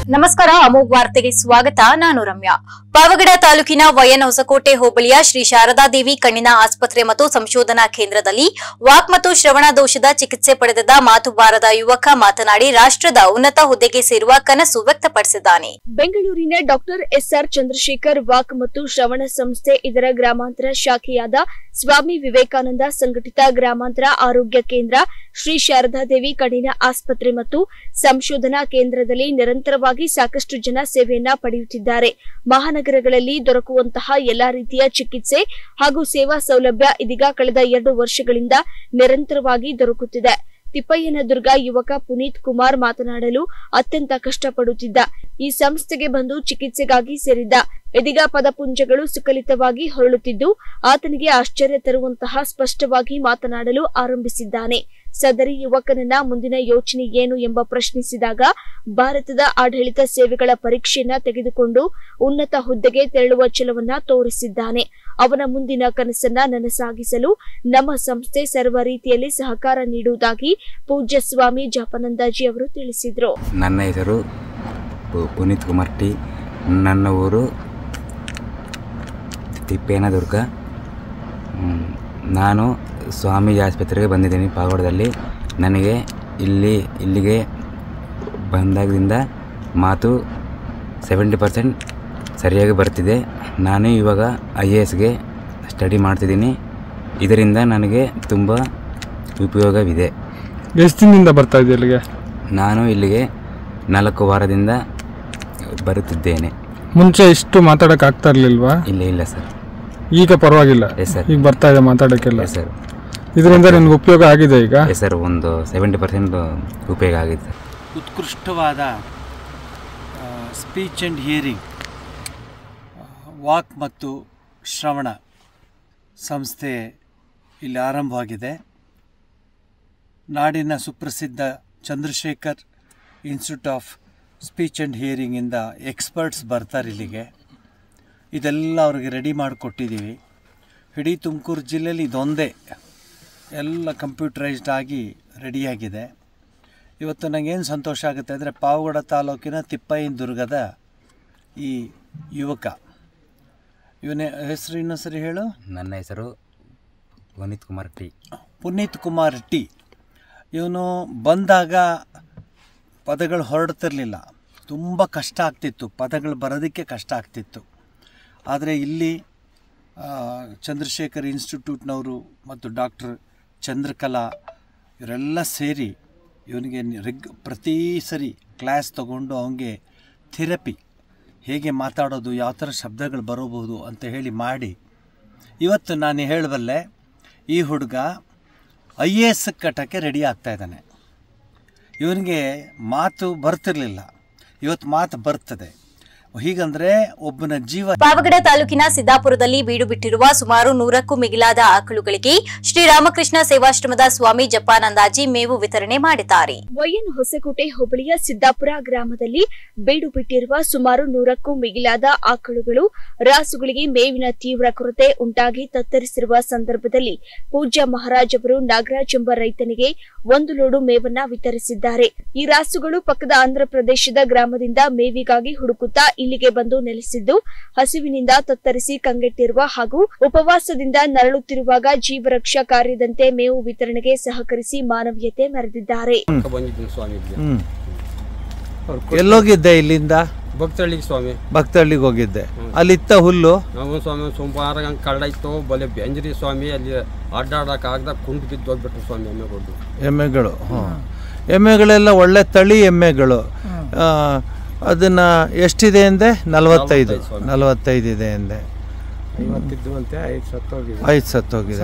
ನಮಸ್ಕಾರ ಅಮೋಘ್ ವಾರ್ತೆಗೆ ಸ್ವಾಗತ. ನಾನು ರಮ್ಯಾ. ಪಾವಗಡ ತಾಲೂಕಿನ ವಯನ ಹೊಸಕೋಟೆ ಹೋಬಳಿಯ ಶ್ರೀ ಶಾರದಾದೇವಿ ಕಣ್ಣಿನ ಆಸ್ಪತ್ರೆ ಮತ್ತು ಸಂಶೋಧನಾ ಕೇಂದ್ರದಲ್ಲಿ ವಾಕ್ ಮತ್ತು ಶ್ರವಣ ದೋಷದ ಚಿಕಿತ್ಸೆ ಪಡೆದ ಮಾತು ಬಾರದ ಯುವಕ ಮಾತನಾಡಿ ರಾಷ್ಟ್ರದ ಉನ್ನತ ಹುದ್ದೆಗೆ ಸೇರುವ ಕನಸು ವ್ಯಕ್ತಪಡಿಸಿದ್ದಾನೆ. ಬೆಂಗಳೂರಿನ ಡಾಕ್ಟರ್ ಎಸ್ಆರ್ ಚಂದ್ರಶೇಖರ್ ವಾಕ್ ಮತ್ತು ಶ್ರವಣ ಸಂಸ್ಥೆ ಇದರ ಗ್ರಾಮಾಂತರ ಶಾಖೆಯಾದ ಸ್ವಾಮಿ ವಿವೇಕಾನಂದ ಸಂಘಟಿತ ಗ್ರಾಮಾಂತರ ಆರೋಗ್ಯ ಕೇಂದ್ರ ಶ್ರೀ ಶಾರದಾದೇವಿ ಕಣ್ಣಿನ ಆಸ್ಪತ್ರೆ ಮತ್ತು ಸಂಶೋಧನಾ ಕೇಂದ್ರದಲ್ಲಿ ನಿರಂತರವಾಗಿ ಸಾಕಷ್ಟು ಜನ ಸೇವೆಯನ್ನ ಪಡೆಯುತ್ತಿದ್ದಾರೆ. ಮಹಾನಗರಗಳಲ್ಲಿ ದೊರಕುವಂತಹ ಎಲ್ಲಾ ರೀತಿಯ ಚಿಕಿತ್ಸೆ ಹಾಗೂ ಸೇವಾ ಸೌಲಭ್ಯ ಇದೀಗ ಕಳೆದ 2 ವರ್ಷಗಳಿಂದ ನಿರಂತರವಾಗಿ ದೊರಕುತ್ತಿದೆ. ತಿಪ್ಪಯ್ಯನದುರ್ಗ ಯುವಕ ಪುನೀತ್ ಕುಮಾರ್ ಮಾತನಾಡಲು ಅತ್ಯಂತ ಕಷ್ಟಪಡುತ್ತಿದ್ದ. ಈ ಸಂಸ್ಥೆಗೆ ಬಂದು ಚಿಕಿತ್ಸೆಗಾಗಿ ಸೇರಿದ್ದ. ಇದೀಗ ಪದಪುಂಜಗಳು ಸುಕಲಿತವಾಗಿ ಹೊರಳುತ್ತಿದ್ದು ಆತನಿಗೆ ಆಶ್ಚರ್ಯ ತರುವಂತಹ ಸ್ಪಷ್ಟವಾಗಿ ಮಾತನಾಡಲು ಆರಂಭಿಸಿದ್ದಾನೆ. ಸದರಿ ಯುವಕನನ್ನ ಮುಂದಿನ ಯೋಚನೆ ಏನು ಎಂಬ ಪ್ರಶ್ನಿಸಿದಾಗ ಭಾರತದ ಆಡಳಿತ ಸೇವೆಗಳ ಪರೀಕ್ಷೆಯನ್ನ ತೆಗೆದುಕೊಂಡು ಉನ್ನತ ಹುದ್ದೆಗೆ ತೆರಳುವ ಛಲವನ್ನ ತೋರಿಸಿದ್ದಾನೆ. ಅವನ ಮುಂದಿನ ಕನಸನ್ನ ನನಸಾಗಿಸಲು ನಮ್ಮ ಸಂಸ್ಥೆ ಸರ್ವ ರೀತಿಯಲ್ಲಿ ಸಹಕಾರ ನೀಡುವುದಾಗಿ ಪೂಜ್ಯ ಸ್ವಾಮಿ ಜಪಾನಂದಾಜಿ ಅವರು ತಿಳಿಸಿದರು. ನನ್ನ ಹೆಸರು ಪುನೀತ್ ಕುಮಾರ್ ಟಿ. ನನ್ನ ಊರು ತಿಪ್ಪೇನದುರ್ಗ. ನಾನು ಸ್ವಾಮೀಜಿ ಆಸ್ಪತ್ರೆಗೆ ಬಂದಿದ್ದೀನಿ ಪಾವಗಡದಲ್ಲಿ. ನನಗೆ ಇಲ್ಲಿಗೆ ಬಂದಾಗಿಂದ ಮಾತು 70% ಸರಿಯಾಗಿ ಬರ್ತಿದೆ. ನಾನು ಇವಾಗ IASಗೆ ಸ್ಟಡಿ ಮಾಡ್ತಿದ್ದೀನಿ. ಇದರಿಂದ ನನಗೆ ತುಂಬ ಉಪಯೋಗವಿದೆ. ಎಷ್ಟು ದಿನದಿಂದ ಬರ್ತಾ ಇದೆ ಇಲ್ಲಿಗೆ? ನಾನು ಇಲ್ಲಿಗೆ 4 ವಾರದಿಂದ ಬರುತ್ತಿದ್ದೇನೆ. ಮುಂಚೆ ಇಷ್ಟು ಮಾತಾಡೋಕೆ ಆಗ್ತಾ ಇರಲಿಲ್ವಾ? ಇಲ್ಲ ಸರ್. ಈಗ ಪರವಾಗಿಲ್ಲ? Yes sir. ಈಗ ಬರ್ತಾ ಇದೆ ಮಾತಾಡೋಕ್ಕೆಲ್ಲ? Yes sir. ಇದರಿಂದ ನಿಮ್ಗೆ ಉಪಯೋಗ ಆಗಿದೆ ಈಗ? ಎಸ್ ಸರ್, ಒಂದು 70% ಉಪಯೋಗ ಆಗಿದೆ. ಉತ್ಕೃಷ್ಟವಾದ ಸ್ಪೀಚ್ ಆ್ಯಂಡ್ ಹಿಯರಿಂಗ್ ವಾಕ್ ಮತ್ತು ಶ್ರವಣ ಸಂಸ್ಥೆ ಇಲ್ಲಿ ಆರಂಭವಾಗಿದೆ. ನಾಡಿನ ಸುಪ್ರಸಿದ್ಧ Chandrashekar institute of speech and ಹಿಯರಿಂಗಿಂದ ಎಕ್ಸ್ಪರ್ಟ್ಸ್ ಬರ್ತಾರೆ ಇಲ್ಲಿಗೆ. ಇದೆಲ್ಲ ಅವ್ರಿಗೆ ರೆಡಿ ಮಾಡಿಕೊಟ್ಟಿದ್ದೀವಿ. ಇಡೀ ತುಮಕೂರು ಜಿಲ್ಲೆಯಲ್ಲಿ ಇದೊಂದೇ ಎಲ್ಲ ಕಂಪ್ಯೂಟರೈಸ್ಡ್ ಆಗಿ ರೆಡಿಯಾಗಿದೆ. ಇವತ್ತು ನನಗೇನು ಸಂತೋಷ ಆಗುತ್ತೆ ಅಂದರೆ ಪಾವಗಡ ತಾಲೂಕಿನ ತಿಪ್ಪಯ್ಯನದುರ್ಗದ ಈ ಯುವಕ, ಇವನ ಹೆಸರು ಇನ್ನೊಂದ್ಸರಿ ಹೇಳು. ನನ್ನ ಹೆಸರು ಪುನೀತ್ ಕುಮಾರ್ ಟಿ. ಪುನೀತ್ ಕುಮಾರ್ ಟಿ. ಇವನು ಬಂದಾಗ ಪದಗಳು ಹೊರಡ್ತಿರಲಿಲ್ಲ, ತುಂಬ ಕಷ್ಟ ಆಗ್ತಿತ್ತು, ಪದಗಳು ಬರೋದಕ್ಕೆ ಕಷ್ಟ ಆಗ್ತಿತ್ತು. ಆದರೆ ಇಲ್ಲಿ ಚಂದ್ರಶೇಖರ್ ಇನ್ಸ್ಟಿಟ್ಯೂಟ್ನವರು ಮತ್ತು ಡಾಕ್ಟರ್ ಚಂದ್ರಕಲಾ ಇವರೆಲ್ಲ ಸೇರಿ ಇವನಿಗೆ ಪ್ರತಿ ಸರಿ ಕ್ಲಾಸ್ ತಗೊಂಡು ಅವನಿಗೆ ಥೆರಪಿ, ಹೇಗೆ ಮಾತಾಡೋದು, ಯಾವ ಥರ ಶಬ್ದಗಳು ಬರೋಬಹುದು ಅಂತ ಹೇಳಿ ಮಾಡಿ ಇವತ್ತು ನಾನು ಹೇಳಬಲ್ಲೆ ಈ ಹುಡುಗ IAS ಕಟ್ಟಕ್ಕೆ ರೆಡಿ ಆಗ್ತಾಯಿದ್ದಾನೆ. ಇವನಿಗೆ ಮಾತು ಬರ್ತಿರಲಿಲ್ಲ, ಇವತ್ತು ಮಾತು ಬರ್ತದೆ. ಹೀಗಂದ್ರೆ ಒಬ್ಬನ ಜೀವ. ಪಾವಗಡ ತಾಲೂಕಿನ ಸಿದ್ದಾಪುರದಲ್ಲಿ ಬೀಡು ಬಿಟ್ಟಿರುವ ಸುಮಾರು 100ಕ್ಕೂ ಮಿಗಿಲಾದ ಆಕಳುಗಳಿಗೆ ಶ್ರೀರಾಮಕೃಷ್ಣ ಸೇವಾಶ್ರಮದ ಸ್ವಾಮಿ ಜಪಾನಂದಾಜಿ ಮೇವು ವಿತರಣೆ ಮಾಡಿದ್ದಾರೆ. ವಯನ್ ಹೊಸಕೋಟೆ ಹೋಬಳಿಯ ಸಿದ್ದಾಪುರ ಗ್ರಾಮದಲ್ಲಿ ಬೀಡು ಬಿಟ್ಟಿರುವ ಸುಮಾರು 100ಕ್ಕೂ ಮಿಗಿಲಾದ ಆಕಳುಗಳು ರಾಸುಗಳಿಗೆ ಮೇವಿನ ತೀವ್ರ ಕೊರತೆ ಉಂಟಾಗಿ ತತ್ತರಿಸಿರುವ ಸಂದರ್ಭದಲ್ಲಿ ಪೂಜ್ಯ ಮಹಾರಾಜ್ ಅವರು ನಾಗರಾಜ್ ಎಂಬ ರೈತನಿಗೆ 1 ಲೋಡು ಮೇವನ್ನ ವಿತರಿಸಿದ್ದಾರೆ. ಈ ರಾಸುಗಳು ಪಕ್ಕದ ಆಂಧ್ರಪ್ರದೇಶದ ಗ್ರಾಮದಿಂದ ಮೇವಿಗಾಗಿ ಹುಡುಕುತ್ತಾ ಇಲ್ಲಿಗೆ ಬಂದು ನೆಲೆಸಿದ್ದು ಹಸಿವಿನಿಂದ ತತ್ತರಿಸಿ ಕಂಗೆಟ್ಟಿರುವ ಹಾಗೂ ಉಪವಾಸದಿಂದ ನರಳುತ್ತಿರುವಾಗ ಜೀವರಕ್ಷಾ ಕಾರ್ಯದಂತೆ ಮೇವು ವಿತರಣೆಗೆ ಸಹಕರಿಸಿ ಮಾನವೀಯತೆ ಮೆರೆದಿದ್ದಾರೆ. ಎಲ್ಲೋಗಿದ್ದೆ? ಇಲ್ಲಿಂದ ಭಕ್ತಹಳ್ಳಿಗೆ ಸ್ವಾಮಿ. ಭಕ್ತಹಳ್ಳಿಗೆ ಹೋಗಿದ್ದೆ. ಅಲ್ಲಿತ್ತ ಹುಲ್ಲು ನಾವು ಸ್ವಾಮಿ ಸುಮಾರು ಕಳ್ಳ ಇತ್ತು, ಬಲೆ ಬೆಂಜರಿ ಸ್ವಾಮಿ. ಅಲ್ಲಿ ಅಡ್ಡಾಡಕ್ಕಾಗದ ಕುಂಟು ಬಿದ್ದು ಹೋಗ್ಬಿಟ್ರು ಸ್ವಾಮಿ ಎಮ್ಮೆಗಳು. ಎಮ್ಮೆಗಳೆಲ್ಲ ಒಳ್ಳೆ ತಳಿ ಎಮ್ಮೆಗಳು. ಅದನ್ನ ಎಷ್ಟಿದೆ ಅಂದೆ? 45 ಇದೆ ಅಂದೆ. 5 ಸತ್ತೋಗಿದೆ.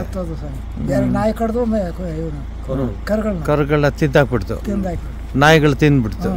ಕರುಗಳನ್ನ ತಿಂದಾಕ್ಬಿಡ್ತು, ನಾಯಿಗಳು ತಿಂದ್ಬಿಡ್ತು.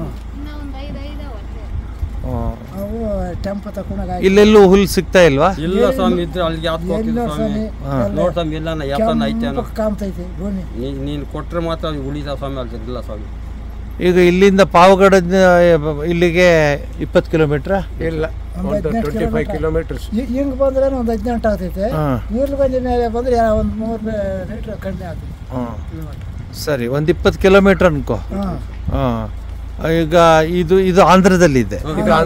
ಇಲ್ಲೆಲ್ಲೂ ಹುಲ್ಲು ಸಿಗ್ತಾ ಇಲ್ವಾ? ಇಲ್ಲ ಸ್ವಾಮಿ, ಇದ್ರೆ ಅಲ್ಲಿಗೆ ನೋಡ್ತಾಮ ಇಲ್ಲ ನೀನು ಕೊಟ್ರೆ ಮಾತ್ರ ಉಳಿದ ಸ್ವಾಮಿ, ಅಲ್ಲಿ ಇಲ್ಲ ಸ್ವಾಮಿ. ಈಗ ಇಲ್ಲಿಂದ ಪಾವಗಡ ಇಲ್ಲಿಗೆ 20 ಕಿಲೋಮೀಟ್ರ್? ಇಲ್ಲ, 25 ಕಿಲೋಮೀಟರ್ಸ್. ಹಿಂಗೆ ಬಂದ್ರೆ ಒಂದು 18 ಆಗ್ತೈತೆ. ನೀರು ಬಂದ ಮೇಲೆ ಬಂದರೆ ಒಂದು 3 ಲೀಟ್ರ್ ಕಡಿಮೆ ಆಗ್ತೈತೆ. ಸರಿ, ಒಂದು 20 ಕಿಲೋಮೀಟ್ರ್ ಅನ್ಕೋ. ಹಾಂ, ಈಗ ಇದು ಆಂಧ್ರದಲ್ಲಿದೆ,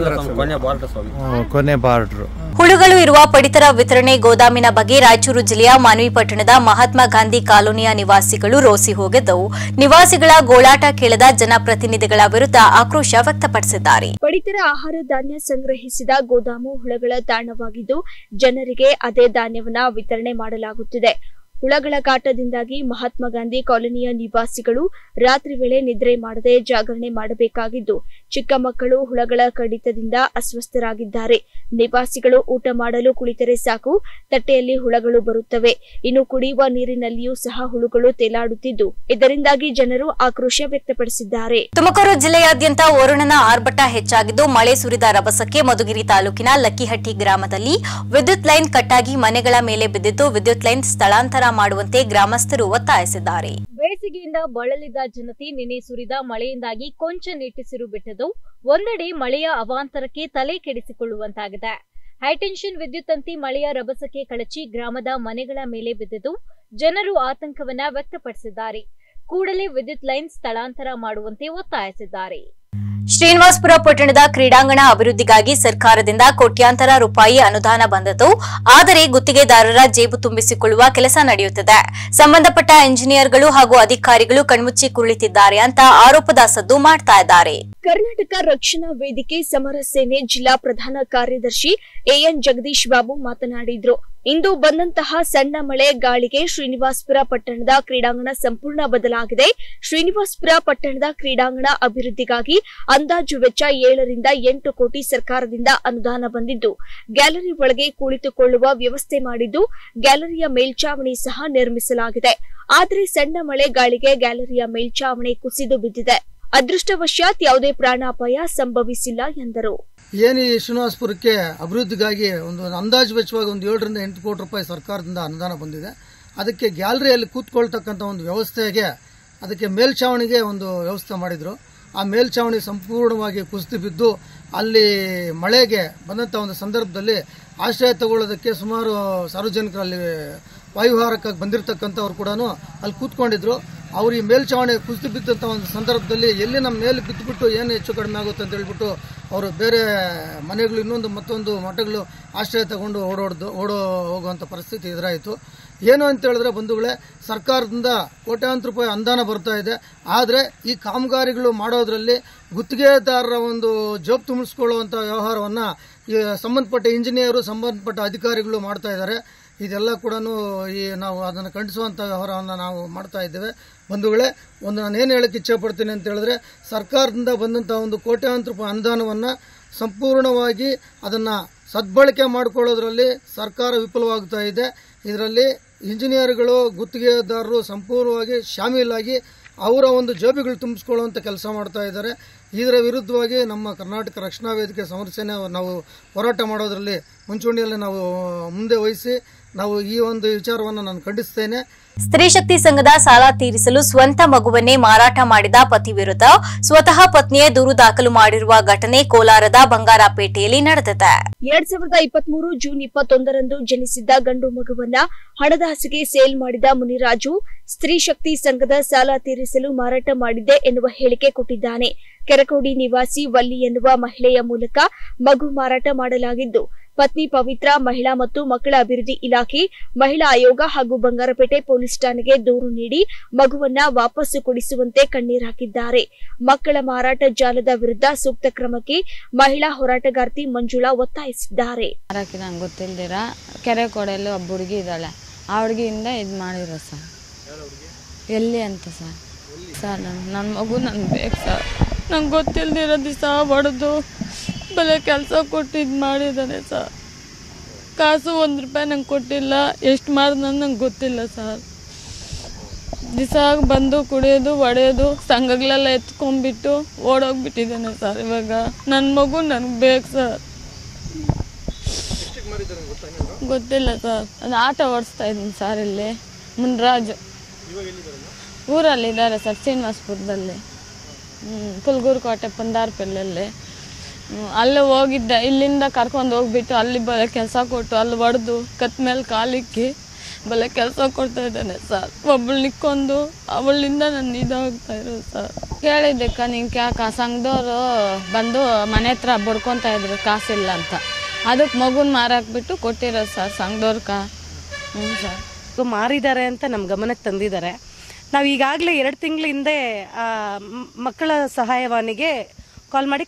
ಕೊನೆ ಬಾರ್ಡ್ರು. ಹುಳುಗಳು ಇರುವ ಪಡಿತರ ವಿತರಣೆ ಗೋದಾಮಿನ ಬಗ್ಗೆ ರಾಯಚೂರು ಜಿಲ್ಲೆಯ ಮಾನ್ವಿ ಪಟ್ಟಣದ ಮಹಾತ್ಮ ಗಾಂಧಿ ಕಾಲೋನಿಯ ನಿವಾಸಿಗಳು ರೋಸಿ ಹೋಗಿದ್ದವು. ನಿವಾಸಿಗಳ ಗೋಳಾಟ ಕೇಳದ ಜನಪ್ರತಿನಿಧಿಗಳ ವಿರುದ್ಧ ಆಕ್ರೋಶ ವ್ಯಕ್ತಪಡಿಸಿದ್ದಾರೆ. ಪಡಿತರ ಆಹಾರ ಧಾನ್ಯ ಸಂಗ್ರಹಿಸಿದ ಗೋದಾಮು ಹುಳಗಳ ತಾಣವಾಗಿದ್ದು ಜನರಿಗೆ ಅದೇ ಧಾನ್ಯವನ್ನ ವಿತರಣೆ ಮಾಡಲಾಗುತ್ತಿದೆ. ಹುಳಗಳ ಕಾಟದಿಂದಾಗಿ ಮಹಾತ್ಮ ಗಾಂಧಿ ಕಾಲೋನಿಯ ನಿವಾಸಿಗಳು ರಾತ್ರಿ ವೇಳೆ ನಿದ್ರೆ ಮಾಡದೆ ಜಾಗರಣೆ ಮಾಡಬೇಕಾಗಿದ್ದು ಚಿಕ್ಕ ಮಕ್ಕಳು ಹುಳಗಳ ಕಡಿತದಿಂದ ಅಸ್ವಸ್ಥರಾಗಿದ್ದಾರೆ. ನಿವಾಸಿಗಳು ಊಟ ಮಾಡಲು ಕುಳಿತರೆ ಸಾಕು ತಟ್ಟೆಯಲ್ಲಿ ಹುಳಗಳು ಬರುತ್ತವೆ. ಇನ್ನು ಕುಡಿಯುವ ನೀರಿನಲ್ಲಿಯೂ ಸಹ ಹುಳುಗಳು ತೇಲಾಡುತ್ತಿದ್ದು ಇದರಿಂದಾಗಿ ಜನರು ಆಕ್ರೋಶ ವ್ಯಕ್ತಪಡಿಸಿದ್ದಾರೆ. ತುಮಕೂರು ಜಿಲ್ಲೆಯಾದ್ಯಂತ ವರುಣನ ಆರ್ಭಟ ಹೆಚ್ಚಾಗಿದ್ದು ಮಳೆ ಸುರಿದ ರಭಸಕ್ಕೆ ಮಧುಗಿರಿ ತಾಲೂಕಿನ ಲಕ್ಕಿಹಟ್ಟಿ ಗ್ರಾಮದಲ್ಲಿ ವಿದ್ಯುತ್ ಲೈನ್ ಕಟ್ಟಾಗಿ ಮನೆಗಳ ಮೇಲೆ ಬಿದ್ದಿದ್ದು ವಿದ್ಯುತ್ ಲೈನ್ ಸ್ಥಳಾಂತರ ಮಾಡುವಂತೆ ಗ್ರಾಮಸ್ಥರು ಒತ್ತಾಯಿಸಿದ್ದಾರೆ. ಬೇಸಿಗೆಯಿಂದ ಬಳಲಿದ ಜನತೆ ನಿನ್ನೆ ಸುರಿದ ಮಳೆಯಿಂದಾಗಿ ಕೊಂಚ ನಿಟ್ಟುಸಿರು ಬಿಟ್ಟದ್ದು ಒಂದೆಡೆ ಮಳೆಯ ಅವಾಂತರಕ್ಕೆ ತಲೆ ಕೆಡಿಸಿಕೊಳ್ಳುವಂತಾಗಿದೆ. ಹೈಟೆನ್ಷನ್ ವಿದ್ಯುತ್ ತಂತಿ ಮಳೆಯ ರಭಸಕ್ಕೆ ಕಳಚಿ ಗ್ರಾಮದ ಮನೆಗಳ ಮೇಲೆ ಬಿದ್ದಿದ್ದು ಜನರು ಆತಂಕವನ್ನ ವ್ಯಕ್ತಪಡಿಸಿದ್ದಾರೆ. ಕೂಡಲೇ ವಿದ್ಯುತ್ ಲೈನ್ ಸ್ಥಳಾಂತರ ಮಾಡುವಂತೆ ಒತ್ತಾಯಿಸಿದ್ದಾರೆ. ಶ್ರೀನಿವಾಸಪುರ ಪಟ್ಟಣದ ಕ್ರೀಡಾಂಗಣ ಅಭಿವೃದ್ಧಿಗಾಗಿ ಸರ್ಕಾರದಿಂದ ಕೋಟ್ಯಾಂತರ ರೂಪಾಯಿ ಅನುದಾನ ಬಂದಿತು. ಆದರೆ ಗುತ್ತಿಗೆದಾರರ ಜೇಬು ತುಂಬಿಸಿಕೊಳ್ಳುವ ಕೆಲಸ ನಡೆಯುತ್ತಿದೆ. ಸಂಬಂಧಪಟ್ಟ ಇಂಜಿನಿಯರ್ಗಳು ಹಾಗೂ ಅಧಿಕಾರಿಗಳು ಕಣ್ಮುಚ್ಚಿ ಕುಳಿತಿದ್ದಾರೆ ಅಂತ ಆರೋಪದ ಸದ್ದು ಮಾಡ್ತಾ ಇದ್ದಾರೆ. ಕರ್ನಾಟಕ ರಕ್ಷಣಾ ವೇದಿಕೆ ಸಮರ ಸೇನೆ ಜಿಲ್ಲಾ ಪ್ರಧಾನ ಕಾರ್ಯದರ್ಶಿ ಎಎನ್ ಜಗದೀಶ್ ಬಾಬು ಮಾತನಾಡಿದ್ರು. ಇಂದು ಬಂದಂತಹ ಸಣ್ಣ ಮಳೆ ಗಾಳಿಗೆ ಶ್ರೀನಿವಾಸಪುರ ಪಟ್ಟಣದ ಕ್ರೀಡಾಂಗಣ ಸಂಪೂರ್ಣ ಬದಲಾಗಿದೆ. ಶ್ರೀನಿವಾಸಪುರ ಪಟ್ಟಣದ ಕ್ರೀಡಾಂಗಣ ಅಭಿವೃದ್ಧಿಗಾಗಿ ಅಂದಾಜು ವೆಚ್ಚ 7 ರಿಂದ 8 ಕೋಟಿ ಸರ್ಕಾರದಿಂದ ಅನುದಾನ ಬಂದಿದ್ದು ಗ್ಯಾಲರಿ ಒಳಗೆ ಕುಳಿತುಕೊಳ್ಳುವ ವ್ಯವಸ್ಥೆ ಮಾಡಿದ್ದು ಗ್ಯಾಲರಿಯ ಮೇಲ್ಚಾವಣಿ ಸಹ ನಿರ್ಮಿಸಲಾಗಿದೆ. ಆದರೆ ಸಣ್ಣ ಮಳೆ ಗಾಳಿಗೆ ಗ್ಯಾಲರಿಯ ಮೇಲ್ಚಾವಣಿ ಕುಸಿದು ಬಿದ್ದಿದೆ. ಅದೃಷ್ಟವಶಾತ್ ಯಾವುದೇ ಪ್ರಾಣಾಪಾಯ ಸಂಭವಿಸಿಲ್ಲ ಎಂದರು. ಏನು ಈ ಶ್ರೀನಿವಾಸಪುರಕ್ಕೆ ಅಭಿವೃದ್ಧಿಗಾಗಿ ಒಂದು ಅಂದಾಜು ವೆಚ್ಚವಾಗಿ 7 ರಿಂದ 8 ಕೋಟಿ ರೂಪಾಯಿ ಸರ್ಕಾರದಿಂದ ಅನುದಾನ ಬಂದಿದೆ. ಅದಕ್ಕೆ ಗ್ಯಾಲರಿಯಲ್ಲಿ ಕೂತ್ಕೊಳ್ತಕ್ಕಂಥ ಒಂದು ವ್ಯವಸ್ಥೆಗೆ ಅದಕ್ಕೆ ಮೇಲ್ಛಾವಣಿಗೆ ಒಂದು ವ್ಯವಸ್ಥೆ ಮಾಡಿದ್ರು. ಆ ಮೇಲ್ಛಾವಣಿ ಸಂಪೂರ್ಣವಾಗಿ ಕುಸಿದು ಬಿದ್ದು ಅಲ್ಲಿ ಮಳೆಗೆ ಬಂದಂಥ ಒಂದು ಸಂದರ್ಭದಲ್ಲಿ ಆಶ್ರಯ ತಗೊಳ್ಳೋದಕ್ಕೆ ಸುಮಾರು ಸಾರ್ವಜನಿಕರಲ್ಲಿ ವಾಯುಹಾರಕ್ಕಾಗಿ ಬಂದಿರತಕ್ಕಂಥವ್ರು ಕೂಡ ಅಲ್ಲಿ ಕೂತ್ಕೊಂಡಿದ್ರು. ಅವ್ರು ಈ ಮೇಲ್ಛಾವಣಿ ಕುಸಿದು ಬಿದ್ದಂಥ ಒಂದು ಸಂದರ್ಭದಲ್ಲಿ ಎಲ್ಲಿ ನಮ್ಮ ಮೇಲೆ ಬಿದ್ದುಬಿಟ್ಟು ಏನು ಹೆಚ್ಚು ಕಡಿಮೆ ಆಗುತ್ತೆ ಅಂತ ಹೇಳ್ಬಿಟ್ಟು ಅವರು ಬೇರೆ ಮನೆಗಳು ಮತ್ತೊಂದು ಮಠಗಳು ಆಶ್ರಯ ತಗೊಂಡು ಓಡೋ ಹೋಗುವಂಥ ಪರಿಸ್ಥಿತಿ ಎದುರಾಯಿತು. ಏನು ಅಂತ ಹೇಳಿದ್ರೆ ಬಂಧುಗಳೇ, ಸರ್ಕಾರದಿಂದ ಕೋಟ್ಯಾಂತರ ರೂಪಾಯಿ ಅನುದಾನ ಬರ್ತಾ ಇದೆ. ಆದರೆ ಈ ಕಾಮಗಾರಿಗಳು ಮಾಡೋದ್ರಲ್ಲಿ ಗುತ್ತಿಗೆದಾರರ ಒಂದು ಜೋಬ್ ತುಂಬಿಸ್ಕೊಳ್ಳುವಂಥ ವ್ಯವಹಾರವನ್ನು ಸಂಬಂಧಪಟ್ಟ ಇಂಜಿನಿಯರು ಸಂಬಂಧಪಟ್ಟ ಅಧಿಕಾರಿಗಳು ಮಾಡ್ತಾ ಇದ್ದಾರೆ. ಇದೆಲ್ಲ ಕೂಡ ನಾವು ಅದನ್ನು ಖಂಡಿಸುವಂಥ ವ್ಯವಹಾರವನ್ನು ನಾವು ಮಾಡ್ತಾ ಇದ್ದೇವೆ. ಬಂಧುಗಳೇ, ನಾನು ಏನು ಹೇಳಕ್ಕೆ ಇಚ್ಛೆ ಪಡ್ತೀನಿ ಅಂತ ಹೇಳಿದ್ರೆ, ಸರ್ಕಾರದಿಂದ ಬಂದಂಥ ಒಂದು ಕೋಟ್ಯಾಂತರ ರೂಪಾಯಿ ಅನುದಾನವನ್ನು ಸಂಪೂರ್ಣವಾಗಿ ಅದನ್ನು ಸದ್ಬಳಕೆ ಮಾಡಿಕೊಳ್ಳೋದ್ರಲ್ಲಿ ಸರ್ಕಾರ ವಿಫಲವಾಗ್ತಾ ಇದೆ. ಇದರಲ್ಲಿ ಇಂಜಿನಿಯರ್ಗಳು ಗುತ್ತಿಗೆದಾರರು ಸಂಪೂರ್ಣವಾಗಿ ಶಾಮೀಲಾಗಿ ಅವರ ಒಂದು ಜೋಬಿಗಳು ತುಂಬಿಸ್ಕೊಳ್ಳುವಂಥ ಕೆಲಸ ಮಾಡ್ತಾ ಇದ್ದಾರೆ. ಇದರ ವಿರುದ್ಧವಾಗಿ ನಮ್ಮ ಕರ್ನಾಟಕ ರಕ್ಷಣಾ ವೇದಿಕೆ ಸಮರ ಸೇನೆ ನಾವು ಹೋರಾಟ ಮಾಡೋದ್ರಲ್ಲಿ ಮುಂಚೂಣಿಯಲ್ಲಿ ನಾವು ಮುಂದೆ ವಹಿಸಿ ನಾವು ಈ ಒಂದು ವಿಚಾರವನ್ನು ನಾನು ಖಂಡಿಸ್ತೇನೆ. ಸ್ತ್ರೀ ಶಕ್ತಿ ಸಂಘದ ಸಾಲ ತೀರಿಸಲು ಸ್ವಂತ ಮಗುವನ್ನೇ ಮಾರಾಟ ಮಾಡಿದ ಪತಿ ವಿರುದ್ಧ ಸ್ವತಃ ಪತ್ನಿಯೇ ದೂರು ದಾಖಲು ಮಾಡಿರುವ ಘಟನೆ ಕೋಲಾರದ ಬಂಗಾರಪೇಟೆಯಲ್ಲಿ ನಡೆದಿದೆ. 2023 ಜೂನ್ 21ರಂದು ಜನಿಸಿದ್ದ ಗಂಡು ಮಗುವನ್ನ ಹಣದಾಸೆಗೆ ಸೇಲ್ ಮಾಡಿದ ಮುನಿರಾಜು ಸ್ತ್ರೀ ಶಕ್ತಿ ಸಂಘದ ಸಾಲ ತೀರಿಸಲು ಮಾರಾಟ ಮಾಡಿದ್ದೆ ಎನ್ನುವ ಹೇಳಿಕೆ ಕೊಟ್ಟಿದ್ದಾನೆ. ಕೆರಕೋಡಿ ನಿವಾಸಿ ವಲ್ಲಿ ಎನ್ನುವ ಮಹಿಳೆಯ ಮೂಲಕ ಮಗು ಮಾರಾಟ ಮಾಡಲಾಗಿದ್ದು ಪತ್ನಿ ಪವಿತ್ರ ಮಹಿಳಾ ಮತ್ತು ಮಕ್ಕಳ ಅಭಿವೃದ್ಧಿ ಇಲಾಖೆ, ಮಹಿಳಾ ಆಯೋಗ ಹಾಗೂ ಬಂಗಾರಪೇಟೆ ಪೊಲೀಸ್ ಠಾಣೆಗೆ ದೂರು ನೀಡಿ ಮಗುವನ್ನ ವಾಪಸ್ಸು ಕೊಡಿಸುವಂತೆ ಕಣ್ಣೀರು ಹಾಕಿದ್ದಾರೆ. ಮಕ್ಕಳ ಮಾರಾಟ ಜಾಲದ ವಿರುದ್ಧ ಸೂಕ್ತ ಕ್ರಮಕ್ಕೆ ಮಹಿಳಾ ಹೋರಾಟಗಾರ್ತಿ ಮಂಜುಳಾ ಒತ್ತಾಯಿಸಿದ್ದಾರೆ. ನಂಗೆ ಗೊತ್ತಿಲ್ದಿರ ಕೆರೆಕೋಡೆಯಲ್ಲಿ ಒಬ್ಬ ಹುಡುಗಿ ಇದ್ದಾಳೆ. ಆ ಹುಡುಗಿಯಿಂದ ಇದು ಮಾಡಿರೋ ಸರ್, ಎಲ್ಲಿ ಅಂತ ಸರ್ ನನ್ನ ಮಗು ನನ್ಗೆ ಬೇಕು ಸರ್. ನಂಗೆ ಗೊತ್ತಿಲ್ದಿರೋ ದಿವಸ ಹೊಡೆದು ಬಲೆ ಕೆಲಸ ಕೊಟ್ಟು ಇದು ಮಾಡಿದ್ದಾನೆ ಸರ್. ಕಾಸು 1 ರೂಪಾಯಿ ನಂಗೆ ಕೊಟ್ಟಿಲ್ಲ. ಎಷ್ಟು ಮಾಡಿದ ನಂಗೆ ಗೊತ್ತಿಲ್ಲ ಸರ್. ದಿವಸ ಬಂದು ಕುಡಿಯೋದು ಹೊಡೆಯೋದು ಸಂಘಗಳೆಲ್ಲ ಎತ್ಕೊಂಡ್ಬಿಟ್ಟು ಓಡೋಗ್ಬಿಟ್ಟಿದ್ದಾನೆ ಸರ್. ಇವಾಗ ನನ್ನ ಮಗು ನನಗೆ ಬೇಕು ಸರ್. ಗೊತ್ತಿಲ್ಲ ಸರ್. ಅದು ಆಟ ಓಡಿಸ್ತಾ ಇದ್ದೀನಿ ಸರ್. ಇಲ್ಲಿ ಮುನ್ರಾಜು ಊರಲ್ಲಿದ್ದಾರೆ ಸರ್, ಶ್ರೀನಿವಾಸಪುರದಲ್ಲಿ. ಪುಲ್ಗೂರು ಕೋಟೆ ಪಂದಾರ್ಪಲ್ಲಲ್ಲಿ ಅಲ್ಲೇ ಹೋಗಿದ್ದೆ. ಇಲ್ಲಿಂದ ಕರ್ಕೊಂಡು ಹೋಗ್ಬಿಟ್ಟು ಅಲ್ಲಿ ಕೆಲಸ ಕೊಟ್ಟು ಅಲ್ಲಿ ಹೊಡೆದು ಕತ್ ಮೇಲೆ ಕಾಲಿಕ್ಕಿ ಬಲೆ ಕೆಲಸ ಕೊಡ್ತಾ ಇದ್ದಾನೆ ಸರ್. ಒಬ್ಬಳು ನಿಕ್ಕೊಂಡು ಅವಳಿಂದ ನಾನು ಇದಾಗ್ತಾ ಇರೋದು ಸರ್. ಕೇಳಿದ್ದಕ್ಕ ನಿಂಗೆ ಯಾಕೆ ಸಂಘದವ್ರು ಬಂದು ಮನೆ ಹತ್ರ ಬಡ್ಕೊತಾ ಇದ್ರು ಕಾಸಿಲ್ಲ ಅಂತ, ಅದಕ್ಕೆ ಮಗುನ ಮಾರಾಕ್ಬಿಟ್ಟು ಕೊಟ್ಟಿರೋದು ಸರ್ ಸಂಘದವ್ರಕ. ಹ್ಞೂ ಸರ್, ಮಾರಿದ್ದಾರೆ ಅಂತ ನಮ್ಮ ಗಮನಕ್ಕೆ ತಂದಿದ್ದಾರೆ. ನಾವು ಈಗಾಗಲೇ 2 ತಿಂಗಳ ಹಿಂದೆ ಮಕ್ಕಳ ಸಹಾಯವಾಣಿಗೆ ಕಾಲ್ ಮಾಡಿ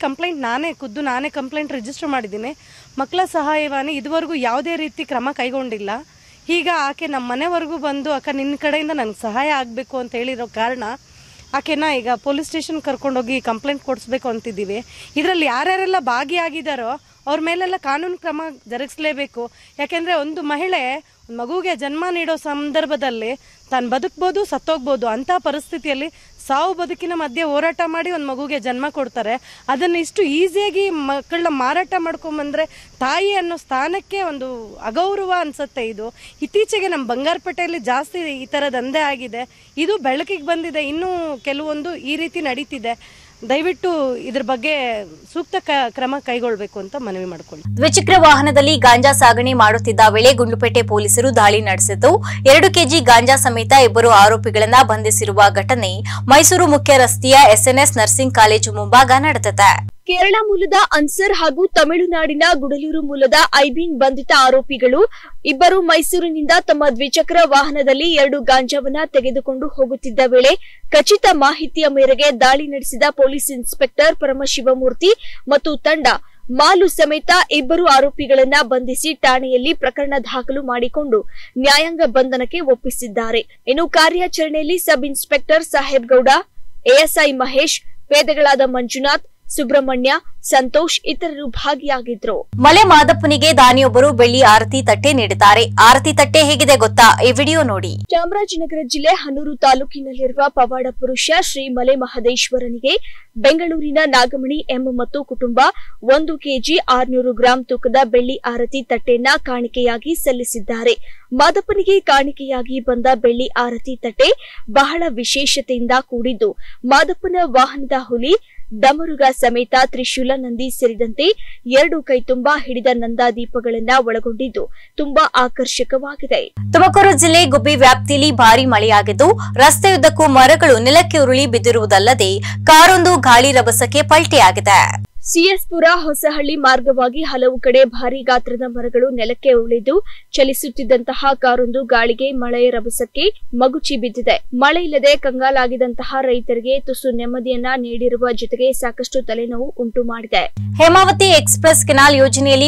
ನಾನೇ ಕಂಪ್ಲೇಂಟ್ ರಿಜಿಸ್ಟರ್ ಮಾಡಿದ್ದೀನಿ. ಮಕ್ಕಳ ಸಹಾಯವಾಣಿ ಇದುವರೆಗೂ ಯಾವುದೇ ರೀತಿ ಕ್ರಮ ಕೈಗೊಂಡಿಲ್ಲ. ಈಗ ಆಕೆ ನಮ್ಮ ಮನೆವರೆಗೂ ಬಂದು ಅಕ್ಕ ನಿನ್ನ ಕಡೆಯಿಂದ ನನಗೆ ಸಹಾಯ ಆಗಬೇಕು ಅಂತ ಹೇಳಿರೋ ಕಾರಣ ಆಕೆನ ಈಗ ಪೊಲೀಸ್ ಸ್ಟೇಷನ್ ಕರ್ಕೊಂಡೋಗಿ ಕಂಪ್ಲೇಂಟ್ ಕೊಡಿಸ್ಬೇಕು ಅಂತಿದ್ದೀವಿ. ಇದರಲ್ಲಿ ಯಾರ್ಯಾರೆಲ್ಲ ಭಾಗಿಯಾಗಿದ್ದಾರೋ ಅವ್ರ ಮೇಲೆಲ್ಲ ಕಾನೂನು ಕ್ರಮ ಜರುಗಿಸಲೇಬೇಕು. ಯಾಕೆಂದರೆ ಒಂದು ಮಹಿಳೆ ಮಗುಗೆ ಜನ್ಮ ನೀಡೋ ಸಂದರ್ಭದಲ್ಲಿ ತಾನು ಬದುಕ್ಬೋದು, ಸತ್ತೋಗ್ಬೋದು. ಅಂಥ ಪರಿಸ್ಥಿತಿಯಲ್ಲಿ ಸಾವು ಬದುಕಿನ ಮಧ್ಯೆ ಹೋರಾಟ ಮಾಡಿ ಒಂದು ಮಗುಗೆ ಜನ್ಮ ಕೊಡ್ತಾರೆ. ಅದನ್ನು ಇಷ್ಟು ಈಸಿಯಾಗಿ ಮಕ್ಕಳನ್ನ ಮಾರಾಟ ಮಾಡ್ಕೊಂಬಂದರೆ ತಾಯಿ ಅನ್ನೋ ಸ್ಥಾನಕ್ಕೆ ಒಂದು ಅಗೌರವ ಅನಿಸುತ್ತೆ. ಇದು ಇತ್ತೀಚೆಗೆ ನಮ್ಮ ಬಂಗಾರಪೇಟೆಯಲ್ಲಿ ಜಾಸ್ತಿ ಈ ಥರ ದಂಧೆ ಆಗಿದೆ. ಇದು ಬೆಳಕಿಗೆ ಬಂದಿದೆ. ಇನ್ನೂ ಕೆಲವೊಂದು ಈ ರೀತಿ ನಡೀತಿದೆ. ದಯವಿಟ್ಟು ಇದ್ರ ಬಗ್ಗೆ ಸೂಕ್ತ ಕ್ರಮ ಕೈಗೊಳ್ಳಬೇಕು ಅಂತ ಮನವಿ ಮಾಡಿಕೊಳ್ಳಿ. ದ್ವಿಚಕ್ರ ವಾಹನದಲ್ಲಿ ಗಾಂಜಾ ಸಾಗಣೆ ಮಾಡುತ್ತಿದ್ದ ವೇಳೆ ಗುಂಡ್ಲುಪೇಟೆ ಪೊಲೀಸರು ದಾಳಿ ನಡೆಸಿದ್ದು 2 ಕೆಜಿ ಗಾಂಜಾ ಸಮೇತ 2 ಆರೋಪಿಗಳನ್ನ ಬಂಧಿಸಿರುವ ಘಟನೆ ಮೈಸೂರು ಮುಖ್ಯ ರಸ್ತೆಯ ಎಸ್ಎನ್ಎಸ್ ನರ್ಸಿಂಗ್ ಕಾಲೇಜು ಮುಂಭಾಗ ನಡೆದಿದೆ. ಕೇರಳ ಮೂಲದ ಅನ್ಸರ್ ಹಾಗೂ ತಮಿಳುನಾಡಿನ ಗುಡಲೂರು ಮೂಲದ ಐಬಿನ್ ಬಂಧಿತ ಆರೋಪಿಗಳು ಇಬ್ಬರು ಮೈಸೂರಿನಿಂದ ತಮ್ಮ ದ್ವಿಚಕ್ರ ವಾಹನದಲ್ಲಿ 2 ಗಾಂಜಾವನ್ನ ತೆಗೆದುಕೊಂಡು ಹೋಗುತ್ತಿದ್ದ ವೇಳೆ ಖಚಿತ ಮಾಹಿತಿಯ ಮೇರೆಗೆ ದಾಳಿ ನಡೆಸಿದ ಪೊಲೀಸ್ ಇನ್ಸ್ಪೆಕ್ಟರ್ ಪರಮಶಿವಮೂರ್ತಿ ಮತ್ತು ತಂಡ ಮಾಲು ಸಮೇತ 2 ಆರೋಪಿಗಳನ್ನ ಬಂಧಿಸಿ ಠಾಣೆಯಲ್ಲಿ ಪ್ರಕರಣ ದಾಖಲು ಮಾಡಿಕೊಂಡು ನ್ಯಾಯಾಂಗ ಬಂಧನಕ್ಕೆ ಒಪ್ಪಿಸಿದ್ದಾರೆ. ಇನ್ನು ಕಾರ್ಯಾಚರಣೆಯಲ್ಲಿ sub inspector Saheb Gowda, ASI Mahesh, ಪೇದೆಗಳಾದ ಮಂಜುನಾಥ್, ಸುಬ್ರಹ್ಮಣ್ಯ, ಸಂತೋಷ್ ಇತರರು ಭಾಗಿಯಾಗಿದ್ರು. ಮಲೆ ಮಾದಪ್ಪನಿಗೆ ದಾನಿಯೊಬ್ಬರು ಬೆಳ್ಳಿ ಆರತಿ ತಟ್ಟೆ ನೀಡಿದ್ದಾರೆ. ಆರತಿ ತಟ್ಟೆ ಹೇಗಿದೆ ಗೊತ್ತಾ? ಈ ವಿಡಿಯೋ ನೋಡಿ. ಚಾಮರಾಜನಗರ ಜಿಲ್ಲೆ ಹನೂರು ತಾಲೂಕಿನಲ್ಲಿರುವ ಪವಾಡ ಪುರುಷ ಶ್ರೀ ಮಲೆ ಮಹದೇಶ್ವರನಿಗೆ ಬೆಂಗಳೂರಿನ ನಾಗಮಣಿ ಎಂ ಮತ್ತು ಕುಟುಂಬ 1 ಕೆಜಿ 600 ಗ್ರಾಂ ತೂಕದ ಬೆಳ್ಳಿ ಆರತಿ ತಟ್ಟೆಯನ್ನ ಕಾಣಿಕೆಯಾಗಿ ಸಲ್ಲಿಸಿದ್ದಾರೆ. ಮಾದಪ್ಪನಿಗೆ ಕಾಣಿಕೆಯಾಗಿ ಬಂದ ಬೆಳ್ಳಿ ಆರತಿ ತಟ್ಟೆ ಬಹಳ ವಿಶೇಷತೆಯಿಂದ ಕೂಡಿದ್ದು, ಮಾದಪ್ಪನ ವಾಹನದ ಹುಲಿ, ಡಮರುಗ ಸಮೇತ ತ್ರಿಶೂಲ, ನಂದಿ ಸೇರಿದಂತೆ 2 ಕೈ ತುಂಬಾ ಹಿಡಿದ ನಂದಾದೀಪಗಳನ್ನ ಒಳಗೊಂಡಿದ್ದು ತುಂಬಾ ಆಕರ್ಷಕವಾಗಿದೆ. ತುಮಕೂರು ಜಿಲ್ಲೆ ಗುಬ್ಬಿ ವ್ಯಾಪ್ತಿಯಲ್ಲಿ ಭಾರಿ ಮಳೆಯಾಗಿದ್ದು ರಸ್ತೆಯುದ್ದಕ್ಕೂ ಮರಗಳು ನೆಲಕ್ಕೆ ಉರುಳಿ ಬಿದ್ದಿರುವುದಲ್ಲದೆ ಕಾರೊಂದು ಗಾಳಿ ರಭಸಕ್ಕೆ ಪಲ್ಟಿಯಾಗಿದೆ. ಸಿಎಸ್ಪುರ ಹೊಸಹಳ್ಳಿ ಮಾರ್ಗವಾಗಿ ಹಲವು ಕಡೆ ಭಾರೀ ಗಾತ್ರದ ಮರಗಳು ನೆಲಕ್ಕೆ ಉರುಳಿದ್ದು ಚಲಿಸುತ್ತಿದ್ದಂತಹ ಕಾರೊಂದು ಗಾಳಿಗೆ ಮಳೆಯ ರಭಸಕ್ಕೆ ಮಗುಚಿ ಬಿದ್ದಿದೆ. ಮಳೆ ಇಲ್ಲದೆ ಕಂಗಾಲಾಗಿದ್ದಂತಹ ರೈತರಿಗೆ ತುಸು ನೆಮ್ಮದಿಯನ್ನ ನೀಡಿರುವ ಜೊತೆಗೆ ಸಾಕಷ್ಟು ತಲೆನೋವು ಉಂಟು ಮಾಡಿದೆ. ಹೇಮಾವತಿ ಎಕ್ಸ್ಪ್ರೆಸ್ ಕೆನಾಲ್ ಯೋಜನೆಯಲ್ಲಿ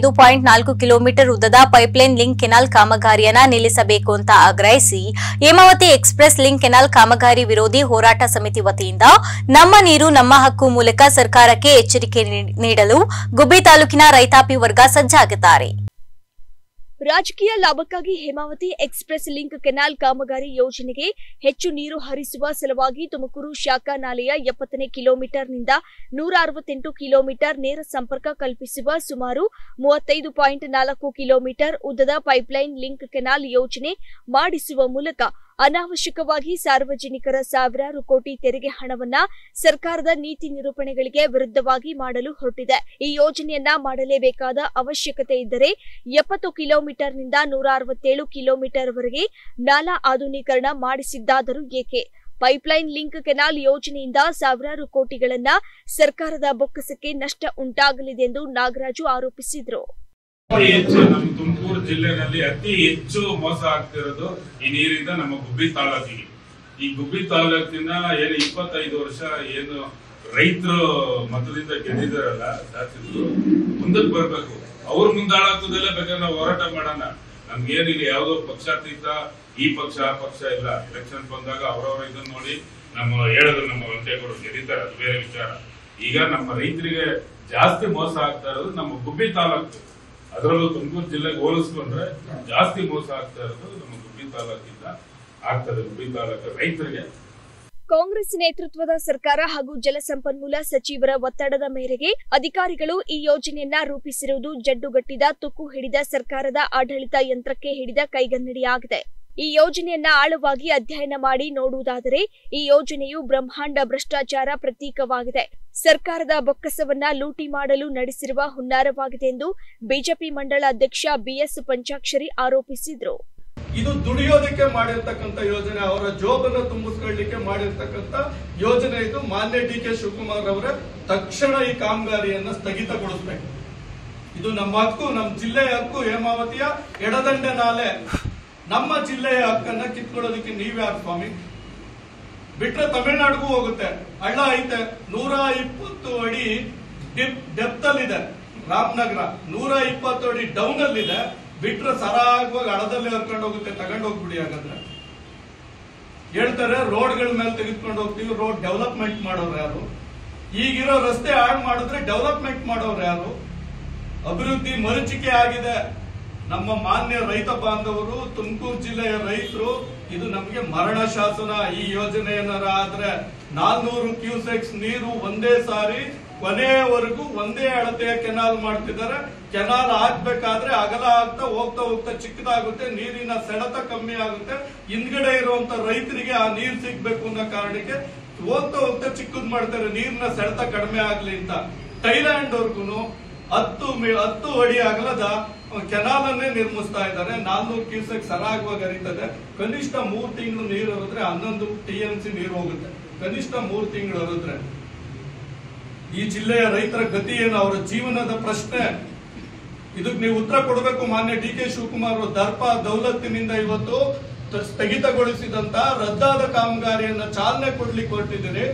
35.4 ಕಿಲೋಮೀಟರ್ ಉದ್ದದ ಪೈಪ್ಲೈನ್ ಲಿಂಕ್ ಕೆನಾಲ್ ಕಾಮಗಾರಿಯನ್ನ ನಿಲ್ಲಿಸಬೇಕು ಅಂತ ಆಗ್ರಹಿಸಿ ಹೇಮಾವತಿ ಎಕ್ಸ್ಪ್ರೆಸ್ ಲಿಂಕ್ ಕೆನಾಲ್ ಕಾಮಗಾರಿ ವಿರೋಧಿ ಹೋರಾಟ ಸಮಿತಿ ವತಿಯಿಂದ ನಮ್ಮ ನೀರು ನಮ್ಮ ಹಕ್ಕು ಮೂಲಕ ಸರ್ಕಾರಕ್ಕೆ ಎಚ್ಚರಿಕೆ ನೀಡಲು ಗುಬ್ಬಿ ತಾಲೂಕಿನ ರೈತಾಪಿ ವರ್ಗ ಸಜ್ಜಾಗಿದ್ದಾರೆ. ರಾಜಕೀಯ ಲಾಭಕ್ಕಾಗಿ ಹೇಮಾವತಿ ಎಕ್ಸ್ಪ್ರೆಸ್ ಲಿಂಕ್ ಕೆನಾಲ್ ಕಾಮಗಾರಿ ಯೋಜನೆಗೆ ಹೆಚ್ಚು ನೀರು ಹರಿಸುವ ಸಲುವಾಗಿ ತುಮಕೂರು ಶಾಖಾ ನಾಲೆಯ 70ನೇ ಕಿಲೋಮೀಟರ್ನಿಂದ 168 ಕಿಲೋಮೀಟರ್ ನೇರ ಸಂಪರ್ಕ ಕಲ್ಪಿಸುವ ಸುಮಾರು 35.4 ಕಿಲೋಮೀಟರ್ ಉದ್ದದ ಪೈಪ್ಲೈನ್ ಲಿಂಕ್ ಕೆನಾಲ್ ಯೋಜನೆ ಮಾಡಿಸುವ ಮೂಲಕ ಅನಾವಶ್ಯಕವಾಗಿ ಸಾರ್ವಜನಿಕರ ಸಾವಿರಾರು ಕೋಟಿ ತೆರಿಗೆ ಹಣವನ್ನ ಸರ್ಕಾರದ ನೀತಿ ನಿರೂಪಣೆಗಳಿಗೆ ವಿರುದ್ಧವಾಗಿ ಮಾಡಲು ಹೊರಟಿದೆ. ಈ ಯೋಜನೆಯನ್ನ ಮಾಡಲೇಬೇಕಾದ ಅವಶ್ಯಕತೆ ಇದ್ದರೆ 70 ಕಿಲೋಮೀಟರ್ನಿಂದ 167 ಕಿಲೋಮೀಟರ್ ವರೆಗೆ ನಾಲಾ ಆಧುನೀಕರಣ ಮಾಡಿಸಿದ್ದಾದರೂ ಏಕೆ? ಪೈಪ್ಲೈನ್ ಲಿಂಕ್ ಕೆನಾಲ್ ಯೋಜನೆಯಿಂದ ಸಾವಿರಾರು ಕೋಟಿಗಳನ್ನ ಸರ್ಕಾರದ ಬೊಕ್ಕಸಕ್ಕೆ ನಷ್ಟ ಉಂಟಾಗಲಿದೆ ಎಂದು ನಾಗರಾಜು ಆರೋಪಿಸಿದರು. ನಮ್ಮ ತುಮಕೂರು ಜಿಲ್ಲೆನಲ್ಲಿ ಅತಿ ಹೆಚ್ಚು ಮೋಸ ಆಗ್ತಿರೋದು ಈ ನೀರಿಂದ ನಮ್ಮ ಗುಬ್ಬಿ ತಾಲೂಕಿಗೆ. ಈ ಗುಬ್ಬಿ ತಾಲೂಕಿನ ಏನು 25 ವರ್ಷ ಏನು ರೈತರು ಮತದಿಂದ ಗೆದ್ದಿದಾರಲ್ಲ ಶಾಸಕರು, ಮುಂದಕ್ಕೆ ಬರ್ಬೇಕು. ಅವ್ರ ಮುಂದಾಳತ್ವದಲ್ಲೇ ಬೇಕಾದ್ರೆ ನಾವು ಹೋರಾಟ ಮಾಡೋಣ. ನಮ್ಗೇನಿಲ್ಲ ಯಾವುದೋ ಪಕ್ಷಾತೀತ ಈ ಪಕ್ಷ ಆ ಪಕ್ಷ ಇಲ್ಲ. ಎಲೆಕ್ಷನ್ ಬಂದಾಗ ಅವರವರ ಇದನ್ನ ನೋಡಿ ನಮ್ಮ ಹೇಳಿದ್ರು ನಮ್ಮ ವೆಂಕಟೇಗೌಡರು ಗೆದ್ದಿದ್ದಾರೆ, ಅದು ಬೇರೆ ವಿಚಾರ. ಈಗ ನಮ್ಮ ರೈತರಿಗೆ ಜಾಸ್ತಿ ಮೋಸ ಆಗ್ತಾ ಇರೋದು ನಮ್ಮ ಗುಬ್ಬಿ ತಾಲೂಕು. ಅದರಲ್ಲೂ ತುಮಕೂರು ಜಿಲ್ಲೆಗೆ ಹೋಲಿಸ್ಕೊಂಡ್ರೆ ಜಾಸ್ತಿ ಮೋಸ ಆಗ್ತಾ ಇರೋದು ನಮ್ಮ ಗುಬ್ಬಿ ತಾಲೂಕಿಂದ ಆಗ್ತದೆ. ಗುಬ್ಬಿ ತಾಲೂಕು ರೈತರಿಗೆ ಕಾಂಗ್ರೆಸ್ ನೇತೃತ್ವದ ಸರ್ಕಾರ ಹಾಗೂ ಜಲಸಂಪನ್ಮೂಲ ಸಚಿವರ ಒತ್ತಡದ ಮೇರೆಗೆ ಅಧಿಕಾರಿಗಳು ಈ ಯೋಜನೆಯನ್ನ ರೂಪಿಸಿರುವುದು ಜಡ್ಡುಗಟ್ಟಿದ ತುಕ್ಕು ಹಿಡಿದ ಸರ್ಕಾರದ ಆಡಳಿತ ಯಂತ್ರಕ್ಕೆ ಹಿಡಿದ ಕೈಗನ್ನಡಿಯಾಗಿದೆ. ಈ ಯೋಜನೆಯನ್ನ ಆಳವಾಗಿ ಅಧ್ಯಯನ ಮಾಡಿ ನೋಡುವುದಾದರೆ ಈ ಯೋಜನೆಯು ಬ್ರಹ್ಮಾಂಡ ಭ್ರಷ್ಟಾಚಾರ ಪ್ರತೀಕವಾಗಿದೆ. ಸರ್ಕಾರದ ಬೊಕ್ಕಸವನ್ನ ಲೂಟಿ ಮಾಡಲು ನಡೆಸಿರುವ ಹುನ್ನಾರವಾಗಿದೆ ಎಂದು ಬಿಜೆಪಿ ಮಂಡಳ ಅಧ್ಯಕ್ಷ ಬಿಎಸ್ ಪಂಚಾಕ್ಷರಿ ಆರೋಪಿಸಿದರು. ಇದು ದುಡಿಯೋದಕ್ಕೆ ಮಾಡಿರ್ತಕ್ಕಂಥ ಯೋಜನೆ, ಅವರ ಜೋಬನ್ನ ತುಂಬಿಸ್ಕೊಳ್ಳಿಕ್ಕೆ ಮಾಡಿರ್ತಕ್ಕಂಥ ಯೋಜನೆ ಇದು. ಮಾನ್ಯ DK ಶಿವಕುಮಾರ್ ಅವರ ತಕ್ಷಣ ಈ ಕಾಮಗಾರಿಯನ್ನ ಸ್ಥಗಿತಗೊಳಿಸಬೇಕು. ಇದು ನಮ್ಮ ಹಕ್ಕು, ನಮ್ಮ ಜಿಲ್ಲೆಯ ಹಕ್ಕು. ಹೇಮಾವತಿಯ ಎಡದಂಡೆ ನಾಲೆ ನಮ್ಮ ಜಿಲ್ಲೆಯ ಹಕ್ಕನ್ನ ಕಿತ್ಕೊಳ್ಳೋದಕ್ಕೆ ನೀವ್ಯಾರು ಸ್ವಾಮಿ? ಬಿಟ್ರೆ ತಮಿಳುನಾಡಿಗೂ ಹೋಗುತ್ತೆ. ಹಳ್ಳ ಐತೆ 120 ಅಡಿ ಡೆಪ್ತ್ ಅಲ್ಲಿದೆ ರಾಮನಗರ, 120 ಅಡಿ ಡೌನ್ ಅಲ್ಲಿದೆ. ಬಿಟ್ರೆ ಸರಾಗವಾಗಿ ಹಳದಲ್ಲಿ ಹರ್ಕೊಂಡು ಹೋಗುತ್ತೆ. ತಗೊಂಡು ಹೋಗ್ಬಿಡಿ. ಹಾಗಾದ್ರೆ ಹೇಳ್ತಾರೆ ರೋಡ್ಗಳ ಮೇಲೆ ತೆಗೆದುಕೊಂಡು ಹೋಗ್ತೀವಿ, ರೋಡ್ ಡೆವಲಪ್ಮೆಂಟ್ ಮಾಡೋರು ಯಾರು? ಈಗಿರೋ ರಸ್ತೆ ಹಾಳು ಮಾಡಿದ್ರೆ ಡೆವಲಪ್ಮೆಂಟ್ ಮಾಡೋರು ಯಾರು? ಅಭಿವೃದ್ಧಿ ಮರೀಚಿಕೆ ಆಗಿದೆ. ನಮ್ಮ ಮಾನ್ಯ ರೈತ ಬಾಂಧವರು, ತುಮಕೂರು ಜಿಲ್ಲೆಯ ರೈತರು, ಇದು ನಮಗೆ ಮರಣ ಶಾಸನ. ಈ ಯೋಜನೆ ಏನಾರ ಆದ್ರೆ 400 ಕ್ಯೂಸೆಕ್ಸ್ ನೀರು ಒಂದೇ ಸಾರಿ ಕೊನೆಯವರೆಗೂ ಒಂದೇ ಅಳತೆಯ ಕೆನಾಲ್ ಮಾಡ್ತಿದ್ದಾರೆ. ಕೆನಾಲ್ ಆಗ್ಬೇಕಾದ್ರೆ ಅಗಲ ಆಗ್ತಾ ಹೋಗ್ತಾ ಹೋಗ್ತಾ ಚಿಕ್ಕದಾಗುತ್ತೆ, ನೀರಿನ ಸೆಳೆತ ಕಮ್ಮಿ ಆಗುತ್ತೆ. ಹಿಂದ್ಗಡೆ ಇರುವಂತ ರೈತರಿಗೆ ಆ ನೀರು ಸಿಗ್ಬೇಕು ಅನ್ನೋ ಕಾರಣಕ್ಕೆ ಹೋಗ್ತಾ ಹೋಗ್ತಾ ಚಿಕ್ಕದ್ ಮಾಡ್ತಾರೆ, ನೀರಿನ ಸೆಳೆತ ಕಡಿಮೆ ಆಗ್ಲಿ ಅಂತ. ಥೈಲ್ಯಾಂಡ್ ವರ್ಗು 10 ಅಡಿ ಅಗಲದ ಕೆನಾಲ್ ಅನ್ನೇ ನಿರ್ಮಿಸ್ತಾ ಇದ್ದಾರೆ. 400 ಕ್ಯೂಸೆಕ್ ಸರಾಗವಾಗಿ ಹರಿತದೆ. ಕನಿಷ್ಠ 3 ತಿಂಗಳು ನೀರು ಹರಿದ್ರೆ 11 TMC ನೀರು ಹೋಗುತ್ತೆ. ಕನಿಷ್ಠ 3 ತಿಂಗಳು ಹರಿದ್ರೆ ಈ ಜಿಲ್ಲೆಯ ರೈತರ ಗತಿ ಏನು? ಅವರ ಜೀವನದ ಪ್ರಶ್ನೆ. ಇದಕ್ಕೆ ನೀವು ಉತ್ತರ ಕೊಡಬೇಕು. ಮಾನ್ಯ DK ಶಿವಕುಮಾರ್ ದರ್ಪ ದೌಲತ್ತಿನಿಂದ ಇವತ್ತು ಸ್ಥಗಿತಗೊಳಿಸಿದಂತ ರದ್ದಾದ ಕಾಮಗಾರಿಯನ್ನ ಚಾಲನೆ ಕೊಡ್ಲಿಕ್ಕೆ ಹೊರಟಿದ್ದೀರಿ.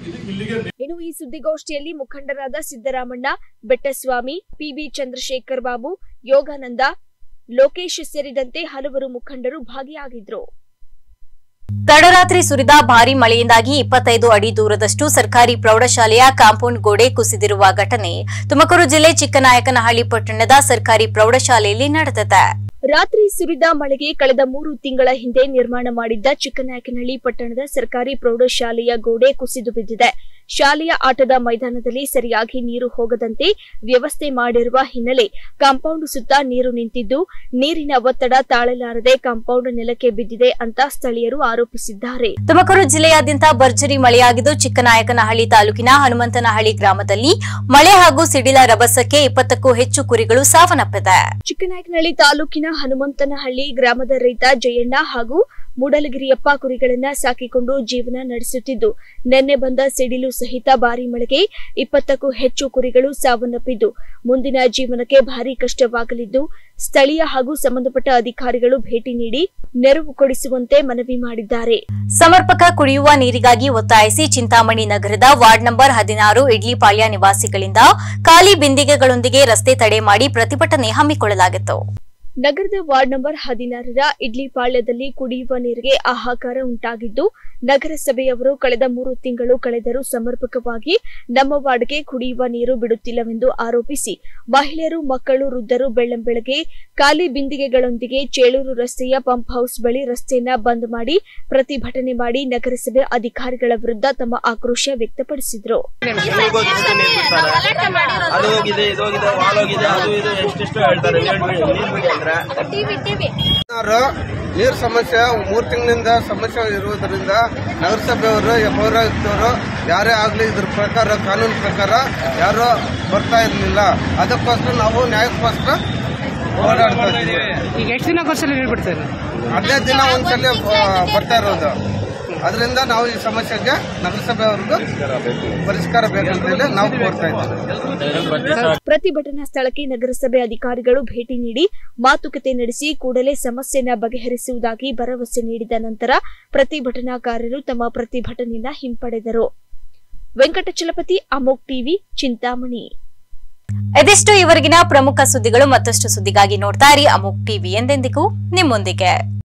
ಇನ್ನು ಈ ಸುದ್ದಿಗೋಷ್ಠಿಯಲ್ಲಿ ಮುಖಂಡರಾದ ಸಿದ್ದರಾಮಣ್ಣ, ಬೆಟ್ಟಸ್ವಾಮಿ, PB ಚಂದ್ರಶೇಖರ್ ಬಾಬು, ಯೋಗಾನಂದ, ಲೋಕೇಶ್ ಸೇರಿದಂತೆ ಹಲವರು ಮುಖಂಡರು ಭಾಗಿಯಾಗಿದ್ರು. ತಡರಾತ್ರಿ ಸುರಿದ ಭಾರೀ ಮಳೆಯಿಂದಾಗಿ 25 ಅಡಿ ದೂರದಷ್ಟು ಸರ್ಕಾರಿ ಪ್ರೌಢಶಾಲೆಯ ಕಾಂಪೌಂಡ್ ಗೋಡೆ ಕುಸಿದಿರುವ ಘಟನೆ ತುಮಕೂರು ಜಿಲ್ಲೆ ಚಿಕ್ಕನಾಯಕನಹಳ್ಳಿ ಪಟ್ಟಣದ ಸರ್ಕಾರಿ ಪ್ರೌಢಶಾಲೆಯಲ್ಲಿ ನಡೆದಿದೆ. ರಾತ್ರಿ ಸುರಿದ ಮಳೆಗೆ ಕಳೆದ 3 ತಿಂಗಳ ಹಿಂದೆ ನಿರ್ಮಾಣ ಮಾಡಿದ್ದ ಚಿಕ್ಕನಾಯಕನಹಳ್ಳಿ ಪಟ್ಟಣದ ಸರ್ಕಾರಿ ಪ್ರೌಢಶಾಲೆಯ ಗೋಡೆ ಕುಸಿದು ಬಿದ್ದಿದೆ. ಶಾಲೆಯ ಆಟದ ಮೈದಾನದಲ್ಲಿ ಸರಿಯಾಗಿ ನೀರು ಹೋಗದಂತೆ ವ್ಯವಸ್ಥೆ ಮಾಡಿರುವ ಹಿನ್ನೆಲೆ ಕಾಂಪೌಂಡ್ ಸುತ್ತ ನೀರು ನಿಂತಿದ್ದು ನೀರಿನ ಒತ್ತಡ ತಾಳಲಾರದೆ ಕಾಂಪೌಂಡ್ ನೆಲಕ್ಕೆ ಬಿದ್ದಿದೆ ಅಂತ ಸ್ಥಳೀಯರು ಆರೋಪಿಸಿದ್ದಾರೆ. ತುಮಕೂರು ಜಿಲ್ಲೆಯಾದ್ಯಂತ ಭರ್ಜರಿ ಮಳೆಯಾಗಿದ್ದು ಚಿಕ್ಕನಾಯಕನಹಳ್ಳಿ ತಾಲೂಕಿನ ಹನುಮಂತನಹಳ್ಳಿ ಗ್ರಾಮದಲ್ಲಿ ಮಳೆ ಹಾಗೂ ಸಿಡಿಲ ರಭಸಕ್ಕೆ 20ಕ್ಕೂ ಹೆಚ್ಚು ಕುರಿಗಳು ಸಾವನ್ನಪ್ಪಿದೆ. ಚಿಕ್ಕನಾಯಕನಹಳ್ಳಿ ತಾಲೂಕಿನ ಹನುಮಂತನಹಳ್ಳಿ ಗ್ರಾಮದ ರೈತ ಜಯಣ್ಣ ಹಾಗೂ ಮೂಡಲಗಿರಿಯಪ್ಪ ಕುರಿಗಳನ್ನ ಸಾಕಿಕೊಂಡು ಜೀವನ ನಡೆಸುತ್ತಿದ್ದು ನಿನ್ನೆ ಬಂದ ಸಿಡಿಲು ಸಹಿತ ಭಾರೀ ಮಳೆಗೆ 20ಕ್ಕೂ ಹೆಚ್ಚು ಕುರಿಗಳು ಸಾವನ್ನಪ್ಪಿದ್ದು ಮುಂದಿನ ಜೀವನಕ್ಕೆ ಭಾರೀ ಕಷ್ಟವಾಗಲಿದ್ದು ಸ್ಥಳೀಯ ಹಾಗೂ ಸಂಬಂಧಪಟ್ಟ ಅಧಿಕಾರಿಗಳು ಭೇಟಿ ನೀಡಿ ನೆರವು ಕೊಡಿಸುವಂತೆ ಮನವಿ ಮಾಡಿದ್ದಾರೆ. ಸಮರ್ಪಕ ಕುಡಿಯುವ ನೀರಿಗಾಗಿ ಒತ್ತಾಯಿಸಿ ಚಿಂತಾಮಣಿ ನಗರದ ವಾರ್ಡ್ ನಂಬರ್ 16 ಇಡ್ಲಿಪಾಳ್ಯ ನಿವಾಸಿಗಳಿಂದ ಖಾಲಿ ಬಿಂದಿಗೆಗಳೊಂದಿಗೆ ರಸ್ತೆ ತಡೆ ಮಾಡಿ ಪ್ರತಿಭಟನೆ ಹಮ್ಮಿಕೊಳ್ಳಲಾಗಿತ್ತು. ನಗರದ ವಾರ್ಡ್ ನಂಬರ್ 16ರ ಇಡ್ಲಿಪಾಳ್ಯದಲ್ಲಿ ಕುಡಿಯುವ ನೀರಿಗೆ ಹಾಹಾಕಾರ ಉಂಟಾಗಿದ್ದು ನಗರಸಭೆಯವರು ಕಳೆದ 3 ತಿಂಗಳು ಕಳೆದರೂ ಸಮರ್ಪಕವಾಗಿ ನಮ್ಮ ವಾರ್ಡ್ಗೆ ಕುಡಿಯುವ ನೀರು ಬಿಡುತ್ತಿಲ್ಲವೆಂದು ಆರೋಪಿಸಿ ಮಹಿಳೆಯರು, ಮಕ್ಕಳು, ವೃದ್ಧರು ಬೆಳ್ಳಂಬೆಳಗ್ಗೆ ಖಾಲಿ ಬಿಂದಿಗೆಗಳೊಂದಿಗೆ ಚೇಳೂರು ರಸ್ತೆಯ ಪಂಪ್ ಹೌಸ್ ಬಳಿ ರಸ್ತೆಯನ್ನ ಬಂದ್ ಮಾಡಿ ಪ್ರತಿಭಟನೆ ಮಾಡಿ ನಗರಸಭೆ ಅಧಿಕಾರಿಗಳ ವಿರುದ್ಧ ತಮ್ಮ ಆಕ್ರೋಶ ವ್ಯಕ್ತಪಡಿಸಿದರು. ನೀರು ಸಮಸ್ಯೆ 3 ತಿಂಗಳಿಂದ ಸಮಸ್ಯೆ ಇರುವುದರಿಂದ ನಗರಸಭೆಯವರು ಪೌರಾಯುಕ್ತರು ಯಾರೇ ಆಗ್ಲಿ ಇದ್ರ ಪ್ರಕಾರ ಕಾನೂನು ಪ್ರಕಾರ ಯಾರು ಬರ್ತಾ ಇರಲಿಲ್ಲ. ಅದಕ್ಕೋಸ್ಕರ ನಾವು ನ್ಯಾಯಕ್ಕೋಸ್ಕರ ಹೋರಾಡ್ತಾ ಇದ್ದೀವಿ. ಈಗ ಎಷ್ಟು ದಿನಕ್ಕೊಂದ್ಸಲ ಹೇಳ್ಬಿಡ್ತಾರೆ? 15 ದಿನ ಒಂದ್ಸಲ ಬರ್ತಾ ಇರೋದು. ಅದರಿಂದ ನಾವು ಈ ಸಮಸ್ಯೆಗೆ ನಗರಸಭೆಯವ್ರಿಗೂ ಪರಿಷ್ಕಾರ ಬೇಕಂತ ಹೇಳಿ ನಾವು ಕೋರ್ತಾ ಇದ್ದೀವಿ. ಪ್ರತಿಭಟನಾ ಸ್ಥಳಕ್ಕೆ ನಗರಸಭೆ ಅಧಿಕಾರಿಗಳು ಭೇಟಿ ನೀಡಿ ಮಾತುಕತೆ ನಡೆಸಿ ಕೂಡಲೇ ಸಮಸ್ಯೆಯನ್ನು ಬಗೆಹರಿಸುವುದಾಗಿ ಭರವಸೆ ನೀಡಿದ ನಂತರ ಪ್ರತಿಭಟನಾಕಾರರು ತಮ್ಮ ಪ್ರತಿಭಟನೆಯನ್ನು ಹಿಂಪಡೆದರು. ವೆಂಕಟಚಲಪತಿ, ಅಮೋಕ್ ಟಿವಿ, ಚಿಂತಾಮಣಿ. ಇದಿಷ್ಟು ಇವರೆಗಿನ ಪ್ರಮುಖ ಸುದ್ದಿಗಳು. ಮತ್ತಷ್ಟು ಸುದ್ದಿಗಾಗಿ ನೋಡ್ತಾ ಇರಿ ಅಮೋಕ್ ಟಿವಿ. ಎಂದೆಂದಿಗೂ ನಿಮ್ಮೊಂದಿಗೆ.